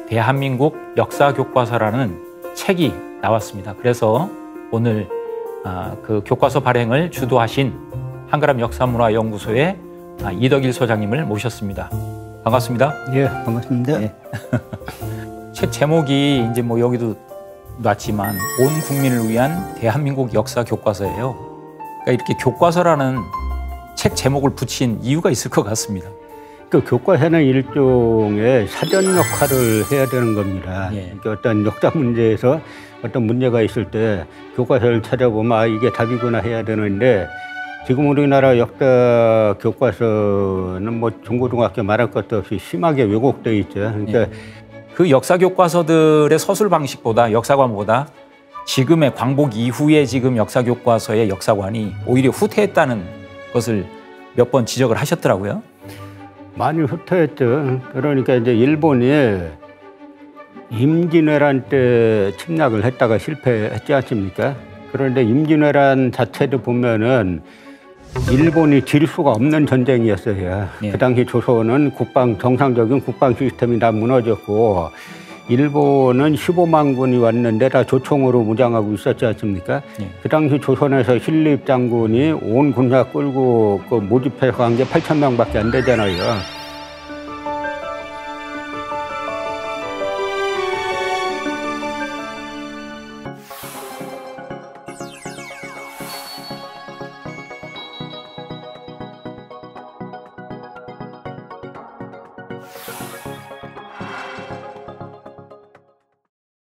대한민국 역사교과서라는 책이 나왔습니다. 그래서 오늘 그 교과서 발행을 주도하신 한가람 역사문화연구소의 이덕일 소장님을 모셨습니다. 반갑습니다. 예, 반갑습니다. 네. 책 제목이 이제 뭐 여기도 놨지만 온 국민을 위한 대한민국 역사 교과서예요. 그러니까 이렇게 교과서라는 책 제목을 붙인 이유가 있을 것 같습니다. 그 교과서는 일종의 사전 역할을 해야 되는 겁니다. 예. 그러니까 어떤 역사 문제에서 어떤 문제가 있을 때 교과서를 찾아보면 이게 답이구나 해야 되는데, 지금 우리나라 역사 교과서는 뭐 중고등학교 말할 것도 없이 심하게 왜곡돼 있죠. 그러니까 그 역사 교과서들의 서술 방식보다, 역사관보다 지금의 광복 이후에 지금 역사 교과서의 역사관이 오히려 후퇴했다는 것을 몇 번 지적을 하셨더라고요. 많이 후퇴했죠. 그러니까 이제 일본이 임진왜란 때 침략을 했다가 실패했지 않습니까? 그런데 임진왜란 자체도 보면은 일본이 질 수가 없는 전쟁이었어요. 예. 그 당시 조선은 정상적인 국방 시스템이 다 무너졌고, 일본은 15만 군이 왔는데 다 조총으로 무장하고 있었지 않습니까? 예. 그 당시 조선에서 신립 장군이 온 군사 끌고 모집해서 간 게 8,000명밖에 안 되잖아요.